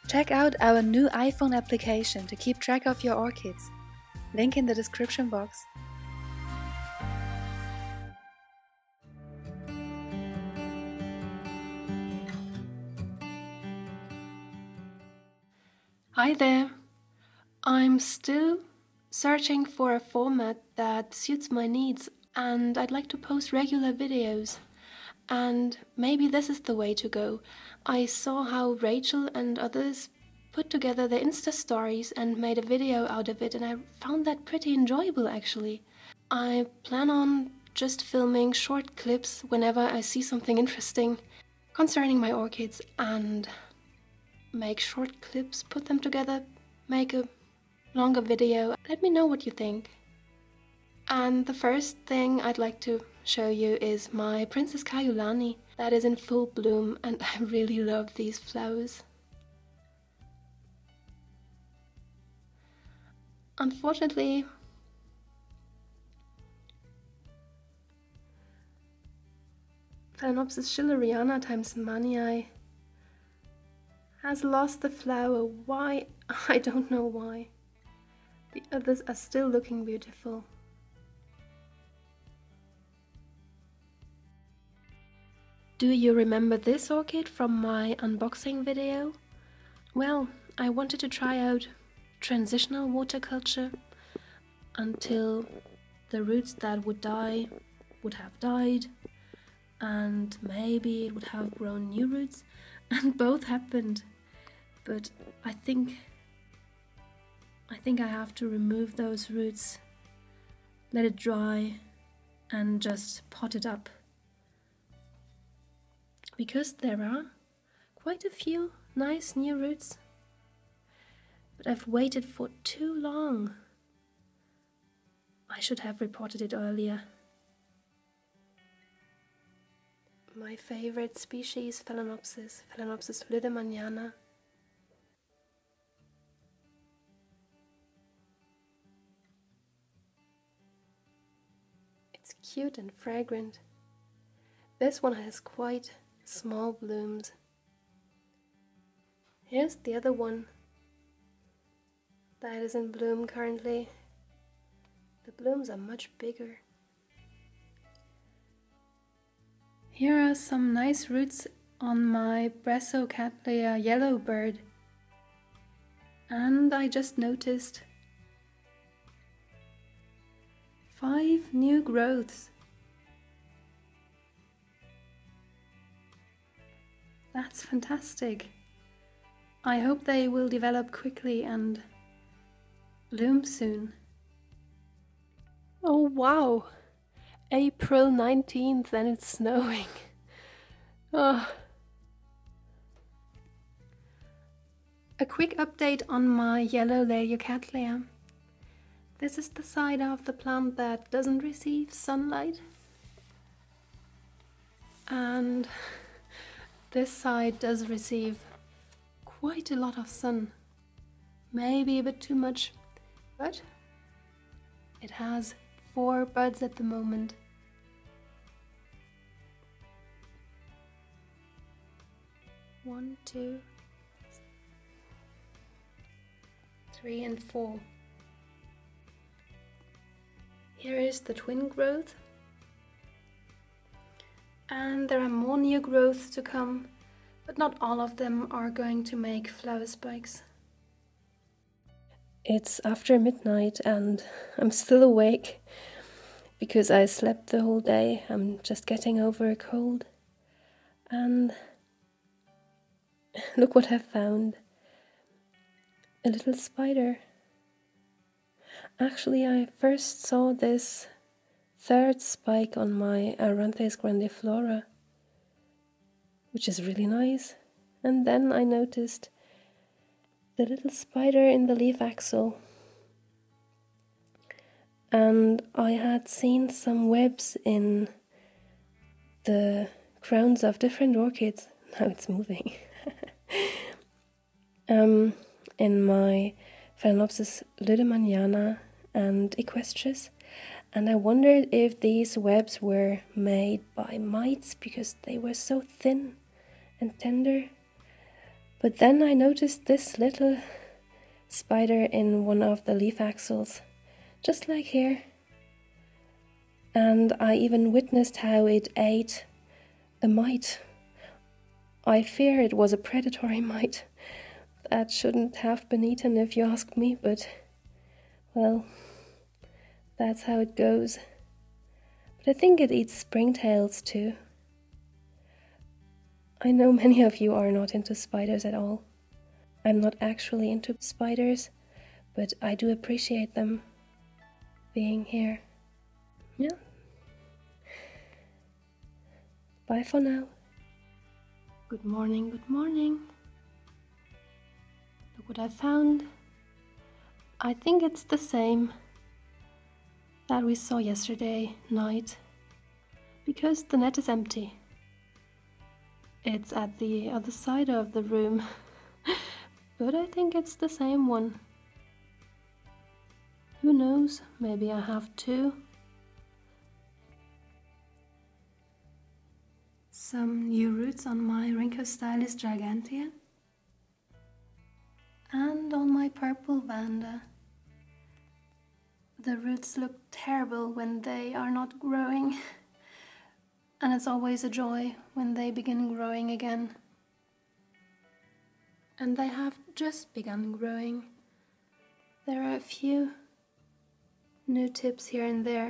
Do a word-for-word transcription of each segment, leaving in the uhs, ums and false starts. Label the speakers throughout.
Speaker 1: Check out our new iPhone application to keep track of your orchids. Link in the description box.
Speaker 2: Hi there! I'm still searching for a format that suits my needs, and I'd like to post regular videos. And maybe this is the way to go. I saw how Rachel and others put together their Insta stories and made a video out of it, and I found that pretty enjoyable actually. I plan on just filming short clips whenever I see something interesting concerning my orchids and make short clips, put them together, make a longer video. Let me know what you think. And the first thing I'd like to show you is my Princess Kaiulani that is in full bloom, and I really love these flowers. Unfortunately, Phalaenopsis schilleriana times manii has lost the flower. Why? I don't know why. The others are still looking beautiful. Do you remember this orchid from my unboxing video? Well, I wanted to try out transitional water culture until the roots that would die would have died, and maybe it would have grown new roots, and both happened. But I think I think I have to remove those roots, let it dry, and just pot it up. Because there are quite a few nice new roots. But I've waited for too long. I should have reported it earlier. My favorite species, Phalaenopsis, Phalaenopsis ludemanniana. It's cute and fragrant. This one has quite small blooms. Here's the other one that is in bloom currently. The blooms are much bigger. Here are some nice roots on my Brassocatlia yellowbird. And I just noticed five new growths. That's fantastic. I hope they will develop quickly and bloom soon. Oh wow! April nineteenth and it's snowing. Oh. A quick update on my yellow Leiocatlia. This is the side of the plant that doesn't receive sunlight. And this side does receive quite a lot of sun. Maybe a bit too much, but it has four buds at the moment. One, two, three, and four. Here is the twin growth. And there are more new growths to come, but not all of them are going to make flower spikes. It's after midnight and I'm still awake because I slept the whole day. I'm just getting over a cold. And look what I found. A little spider. Actually, I first saw this third spike on my Aranthis grandiflora, which is really nice. And then I noticed the little spider in the leaf axil. And I had seen some webs in the crowns of different orchids. Now it's moving. um, in my Phalaenopsis ludemanniana and equestris. And I wondered if these webs were made by mites because they were so thin and tender. But then I noticed this little spider in one of the leaf axils, just like here. And I even witnessed how it ate a mite. I fear it was a predatory mite that shouldn't have been eaten if you ask me, but, well, that's how it goes. But I think it eats springtails too. I know many of you are not into spiders at all. I'm not actually into spiders, but I do appreciate them being here. Yeah. Bye for now. Good morning, good morning. Look what I found. I think it's the same that we saw yesterday night, because the net is empty. It's at the other side of the room, but I think it's the same one. Who knows, maybe I have two. Some new roots on my Rhynchostylis gigantea and on my purple Vanda. The roots look terrible when they are not growing, and it's always a joy when they begin growing again. And they have just begun growing. There are a few new tips here and there.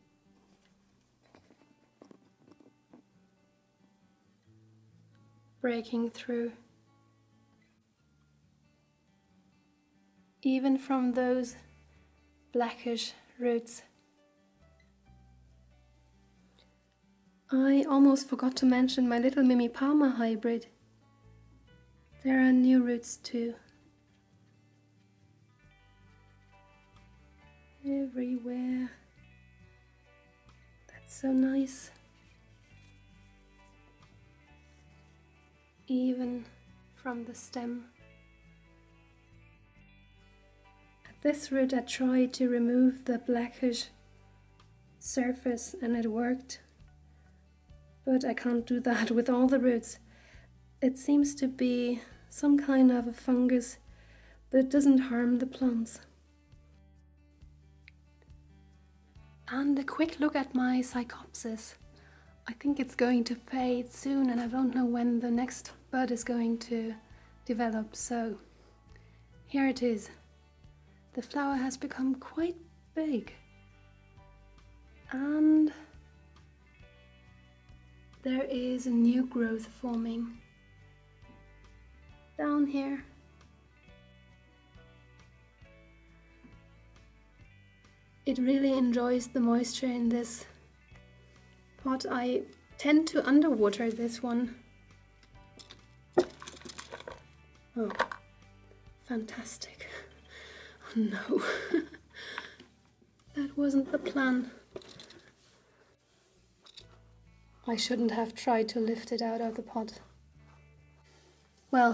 Speaker 2: Breaking through. Even from those blackish roots. I almost forgot to mention my little Mimi Palma hybrid. There are new roots too. Everywhere. That's so nice. Even from the stem. At this root I tried to remove the blackish surface and it worked. But I can't do that with all the roots. It seems to be some kind of a fungus, but it doesn't harm the plants. And a quick look at my Psychopsis. I think it's going to fade soon, and I don't know when the next bud is going to develop, so here it is. The flower has become quite big, and there is a new growth forming down here. It really enjoys the moisture in this pot. I tend to underwater this one. Oh, fantastic. Oh no, that wasn't the plan. I shouldn't have tried to lift it out of the pot. Well,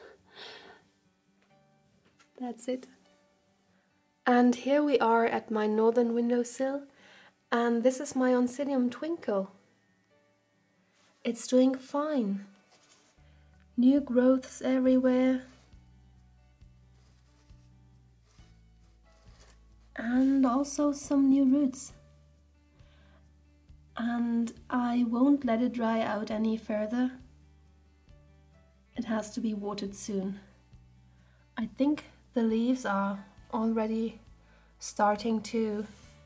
Speaker 2: that's it. And here we are at my northern windowsill, and this is my Oncidium Twinkle. It's doing fine. New growths everywhere. And also some new roots. And I won't let it dry out any further. It has to be watered soon. I think the leaves are already starting to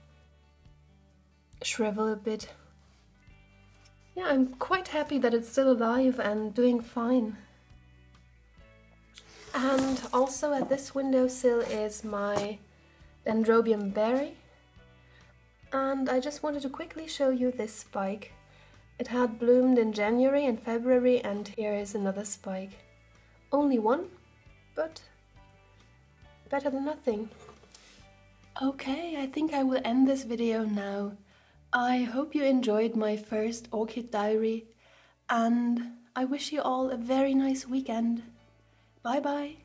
Speaker 2: shrivel a bit. Yeah, I'm quite happy that it's still alive and doing fine. And also at this windowsill is my Dendrobium berry. And I just wanted to quickly show you this spike. It had bloomed in January and February, and here is another spike. Only one, but better than nothing. Okay, I think I will end this video now. I hope you enjoyed my first orchid diary, and I wish you all a very nice weekend. Bye bye!